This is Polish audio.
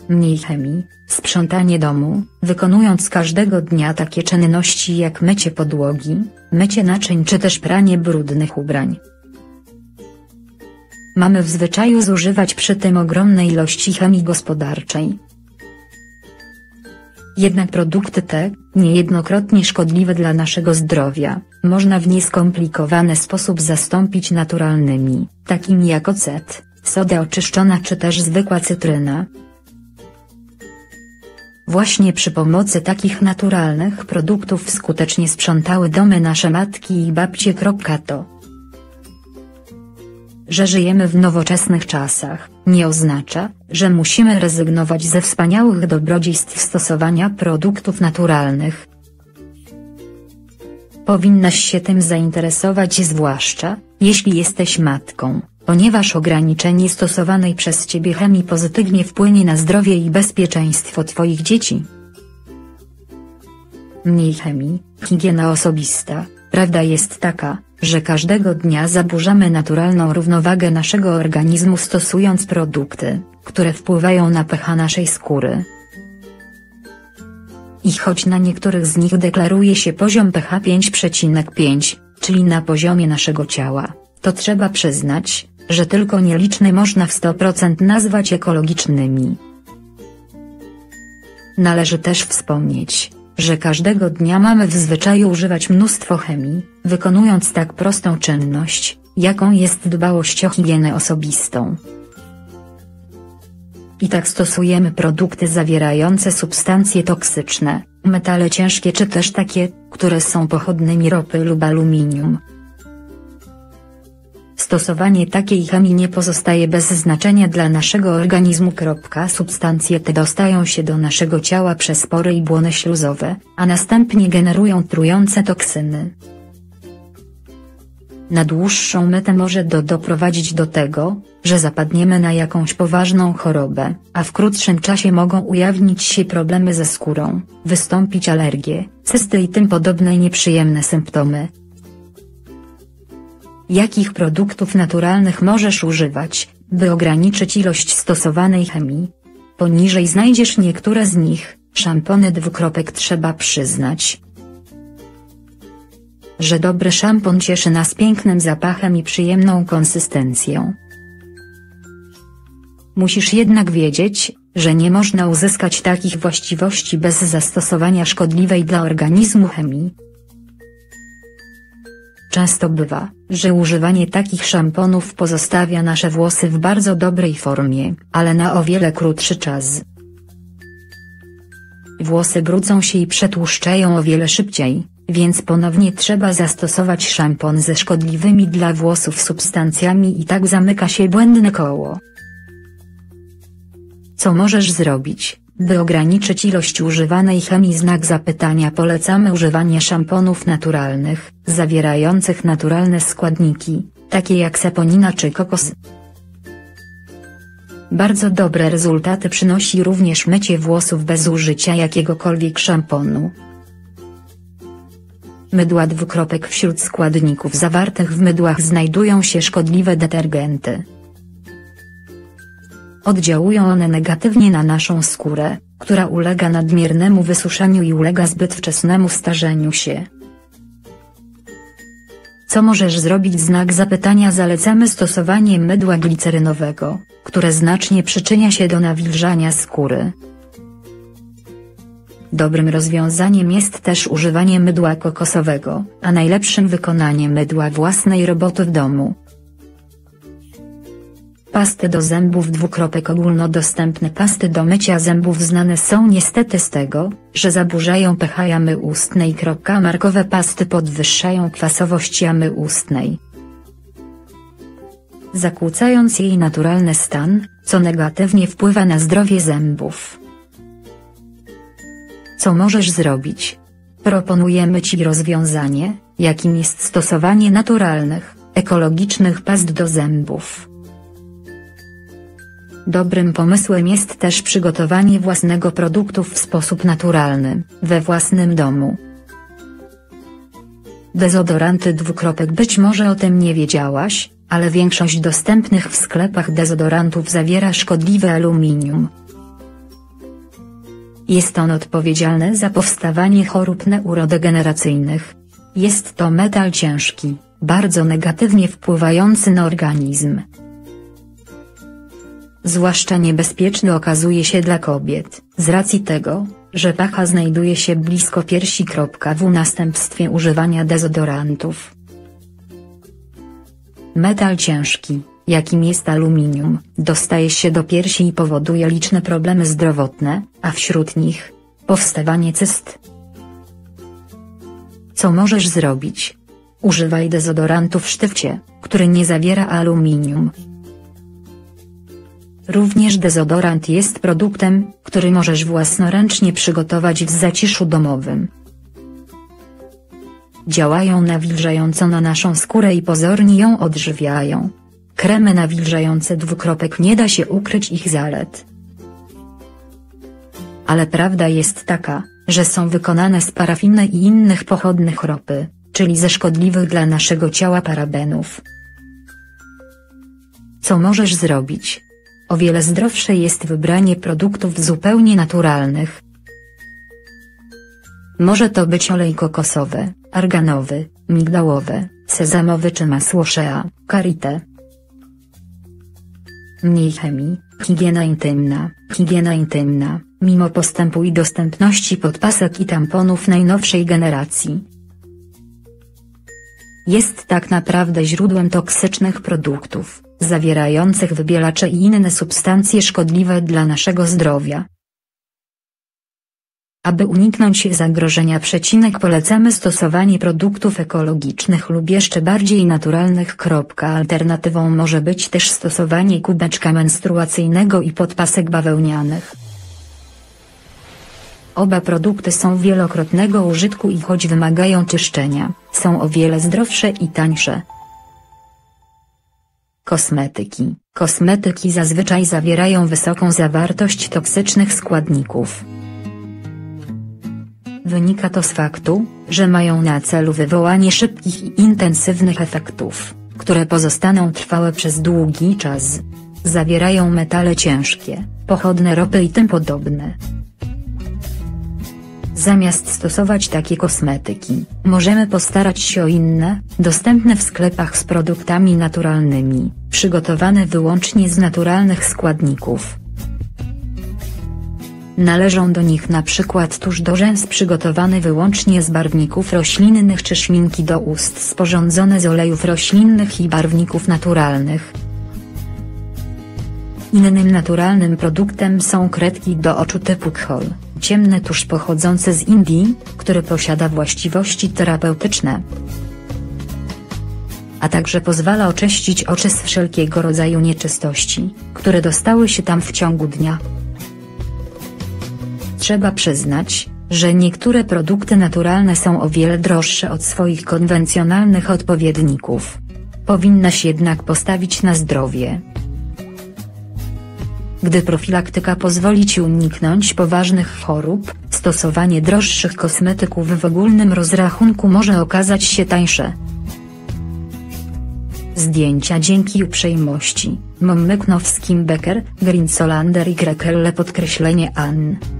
Mniej chemii, sprzątanie domu, wykonując każdego dnia takie czynności jak mycie podłogi, mycie naczyń czy też pranie brudnych ubrań. Mamy w zwyczaju zużywać przy tym ogromne ilości chemii gospodarczej. Jednak produkty te, niejednokrotnie szkodliwe dla naszego zdrowia, można w nieskomplikowany sposób zastąpić naturalnymi, takimi jak ocet, soda oczyszczona czy też zwykła cytryna. Właśnie przy pomocy takich naturalnych produktów skutecznie sprzątały domy nasze matki i babcie. To, że żyjemy w nowoczesnych czasach, nie oznacza, że musimy rezygnować ze wspaniałych dobrodziejstw stosowania produktów naturalnych. Powinnaś się tym zainteresować zwłaszcza, jeśli jesteś matką, ponieważ ograniczenie stosowanej przez ciebie chemii pozytywnie wpłynie na zdrowie i bezpieczeństwo twoich dzieci. Mniej chemii, higiena osobista. Prawda jest taka, że każdego dnia zaburzamy naturalną równowagę naszego organizmu stosując produkty, które wpływają na pH naszej skóry. I choć na niektórych z nich deklaruje się poziom pH 5,5, czyli na poziomie naszego ciała, to trzeba przyznać, że tylko nieliczne można w 100% nazwać ekologicznymi. Należy też wspomnieć, że każdego dnia mamy w zwyczaju używać mnóstwo chemii, wykonując tak prostą czynność, jaką jest dbałość o higienę osobistą. I tak stosujemy produkty zawierające substancje toksyczne, metale ciężkie czy też takie, które są pochodnymi ropy lub aluminium. Stosowanie takiej chemii nie pozostaje bez znaczenia dla naszego organizmu. Substancje te dostają się do naszego ciała przez pory i błony śluzowe, a następnie generują trujące toksyny. Na dłuższą metę może doprowadzić do tego, że zapadniemy na jakąś poważną chorobę, a w krótszym czasie mogą ujawnić się problemy ze skórą, wystąpić alergie, cysty i tym podobne nieprzyjemne symptomy. Jakich produktów naturalnych możesz używać, by ograniczyć ilość stosowanej chemii? Poniżej znajdziesz niektóre z nich. Szampony. Trzeba przyznać, że dobry szampon cieszy nas pięknym zapachem i przyjemną konsystencją. Musisz jednak wiedzieć, że nie można uzyskać takich właściwości bez zastosowania szkodliwej dla organizmu chemii. Często bywa, że używanie takich szamponów pozostawia nasze włosy w bardzo dobrej formie, ale na o wiele krótszy czas. Włosy brudzą się i przetłuszczają o wiele szybciej, więc ponownie trzeba zastosować szampon ze szkodliwymi dla włosów substancjami i tak zamyka się błędne koło. Co możesz zrobić, by ograniczyć ilość używanej chemii? Polecamy używanie szamponów naturalnych, zawierających naturalne składniki, takie jak saponina czy kokos. Bardzo dobre rezultaty przynosi również mycie włosów bez użycia jakiegokolwiek szamponu. Mydła. Wśród składników zawartych w mydłach znajdują się szkodliwe detergenty. Oddziałują one negatywnie na naszą skórę, która ulega nadmiernemu wysuszaniu i ulega zbyt wczesnemu starzeniu się. Co możesz zrobić? Zalecamy stosowanie mydła glicerynowego, które znacznie przyczynia się do nawilżania skóry. Dobrym rozwiązaniem jest też używanie mydła kokosowego, a najlepszym wykonanie mydła własnej roboty w domu. Pasty do zębów. Ogólnodostępne pasty do mycia zębów znane są niestety z tego, że zaburzają pH jamy ustnej. Markowe pasty podwyższają kwasowość jamy ustnej, zakłócając jej naturalny stan, co negatywnie wpływa na zdrowie zębów. Co możesz zrobić? Proponujemy Ci rozwiązanie, jakim jest stosowanie naturalnych, ekologicznych past do zębów. Dobrym pomysłem jest też przygotowanie własnego produktu w sposób naturalny, we własnym domu. Dezodoranty. Być może o tym nie wiedziałaś, ale większość dostępnych w sklepach dezodorantów zawiera szkodliwe aluminium. Jest on odpowiedzialny za powstawanie chorób neurodegeneracyjnych. Jest to metal ciężki, bardzo negatywnie wpływający na organizm. Zwłaszcza niebezpieczny okazuje się dla kobiet, z racji tego, że pacha znajduje się blisko piersi. W następstwie używania dezodorantów. Metal ciężki, jakim jest aluminium, dostaje się do piersi i powoduje liczne problemy zdrowotne, a wśród nich powstawanie cyst. Co możesz zrobić? Używaj dezodorantu w sztywcie, który nie zawiera aluminium. Również dezodorant jest produktem, który możesz własnoręcznie przygotować w zaciszu domowym. Działają nawilżająco na naszą skórę i pozornie ją odżywiają. Kremy nawilżające nie da się ukryć ich zalet. Ale prawda jest taka, że są wykonane z parafiny i innych pochodnych ropy, czyli ze szkodliwych dla naszego ciała parabenów. Co możesz zrobić? O wiele zdrowsze jest wybranie produktów zupełnie naturalnych. Może to być olej kokosowy, arganowy, migdałowy, sezamowy czy masło shea, karité. Mniej chemii, higiena intymna. Higiena intymna, mimo postępu i dostępności podpasek i tamponów najnowszej generacji, jest tak naprawdę źródłem toksycznych produktów, zawierających wybielacze i inne substancje szkodliwe dla naszego zdrowia. Aby uniknąć zagrożenia, polecamy stosowanie produktów ekologicznych lub jeszcze bardziej naturalnych. Alternatywą może być też stosowanie kubeczka menstruacyjnego i podpasek bawełnianych. Oba produkty są wielokrotnego użytku i choć wymagają czyszczenia, są o wiele zdrowsze i tańsze. Kosmetyki. Kosmetyki zazwyczaj zawierają wysoką zawartość toksycznych składników. Wynika to z faktu, że mają na celu wywołanie szybkich i intensywnych efektów, które pozostaną trwałe przez długi czas. Zawierają metale ciężkie, pochodne ropy i tym podobne. Zamiast stosować takie kosmetyki, możemy postarać się o inne, dostępne w sklepach z produktami naturalnymi, przygotowane wyłącznie z naturalnych składników. Należą do nich na przykład tusz do rzęs przygotowany wyłącznie z barwników roślinnych czy szminki do ust sporządzone z olejów roślinnych i barwników naturalnych. Innym naturalnym produktem są kredki do oczu typu Khol, ciemny tusz pochodzący z Indii, który posiada właściwości terapeutyczne, a także pozwala oczyścić oczy z wszelkiego rodzaju nieczystości, które dostały się tam w ciągu dnia. Trzeba przyznać, że niektóre produkty naturalne są o wiele droższe od swoich konwencjonalnych odpowiedników. Powinnaś jednak postawić na zdrowie. Gdy profilaktyka pozwoli Ci uniknąć poważnych chorób, stosowanie droższych kosmetyków w ogólnym rozrachunku może okazać się tańsze. Zdjęcia dzięki uprzejmości, Mommyknowskim Becker, Grinsolander y. Ann.